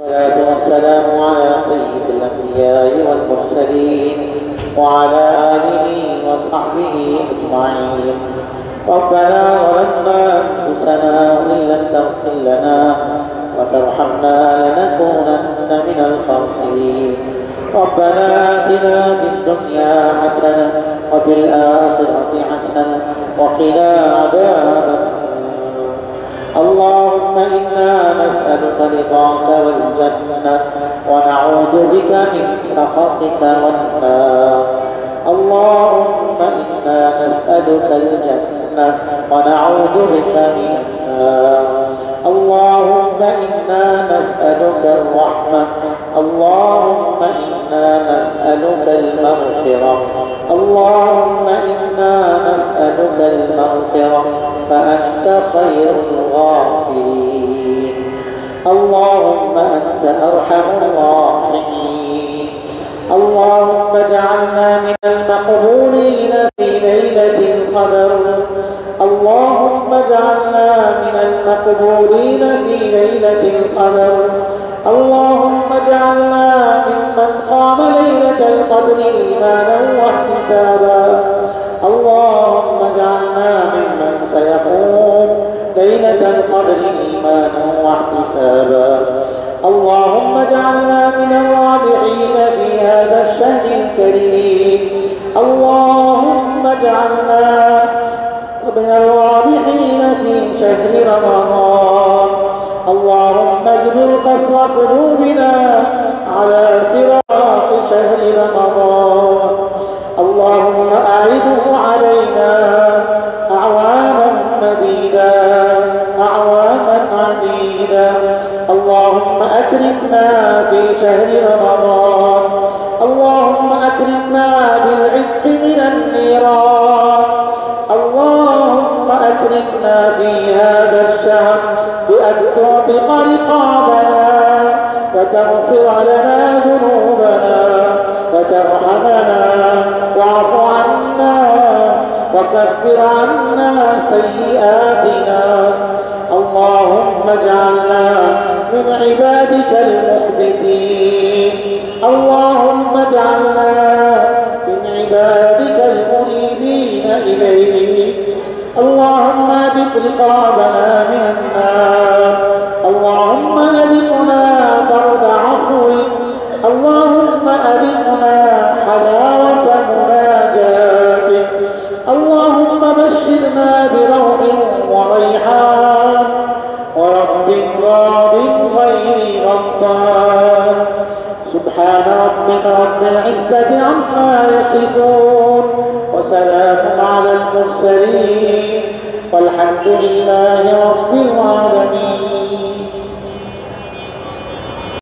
والصلاة والسلام على سيد الأنبياء والمرسلين وعلى آله وصحبه أجمعين. ربنا ظلمنا أنفسنا وإن لم تغفر لنا وترحمنا لنكونن من الخاسرين. ربنا آتنا في الدنيا حسنة وفي الآخرة حسنة وقنا عذاب النار. اللهم إنا نسألك رضاك والجنة ونعوذ بك من سخطك والنار. اللهم إنا نسألك الجنة ونعوذ بك من النار. اللهم إنا نسألك الرحمة. اللهم إنا نسألك المغفرة. اللهم إنا نسألك المغفرة فأنت خير الغافرين. اللهم أنت أرحم الراحمين. اللهم اجعلنا من المقبولين في ليلة القدر. اللهم اجعلنا من المقبولين في ليلة القدر. اللهم اجعلنا ممن قام ليلة القدر إيمانا واحتسابا. اللهم اجعلنا ممن سيقوم ليلة القدر إيمانا واحتسابا. اللهم اجعلنا من الرابحين في هذا الشهر الكريم. اللهم اجعلنا من الرابحين في شهر رمضان. اللهم اجبر قسوة قلوبنا على فراق شهر رمضان. اللهم أعده علينا أعواما مديدة أعواما عديدة. اللهم أكرمنا في شهر رمضان. اللهم أكرمنا بالعتق من النيران. اللهم أكرمنا في هذا الشهر بأن تعتق رقابنا وتغفر لنا ذنوبنا وترحمنا واعف عنا وكفر عنا سيئاتنا. اللهم اجعلنا من عبادك المخبتين. اللهم اجعلنا من عبادك المنيبين إليك. اللهم أذق رقابنا من النار. اللهم أذقنا برد عفوك. اللهم أذقنا حلاوة مناجاتك. اللهم بشرنا بروح وريحان ورب راض غير غضبان. سبحان ربك رب العزة عما يصفون وسلام على المرسلين والحمد لله رب